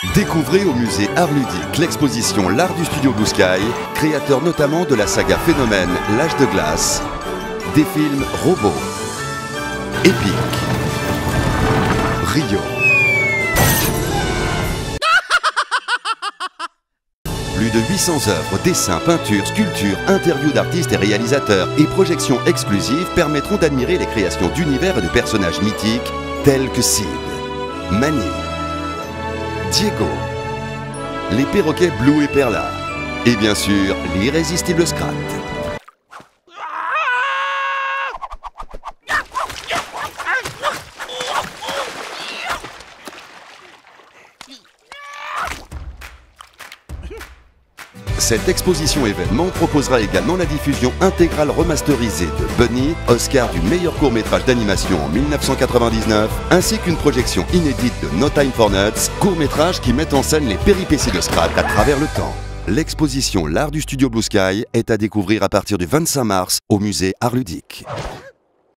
Découvrez au musée Art Ludique l'exposition L'Art du Studio Blue Sky, créateur notamment de la saga Phénomène, L'Âge de glace, des films Robots, Épique, Rio. Plus de 800 œuvres, dessins, peintures, sculptures, interviews d'artistes et réalisateurs et projections exclusives permettront d'admirer les créations d'univers et de personnages mythiques tels que Sid, Manny, Diego, les perroquets Blue et Perla, et bien sûr l'irrésistible Scrat. Cette exposition événement proposera également la diffusion intégrale remasterisée de Bunny, Oscar du meilleur court-métrage d'animation en 1999, ainsi qu'une projection inédite de No Time for Nuts, court-métrage qui met en scène les péripéties de Scrat à travers le temps. L'exposition L'Art du Studio Blue Sky est à découvrir à partir du 25 mars au musée Art Ludique.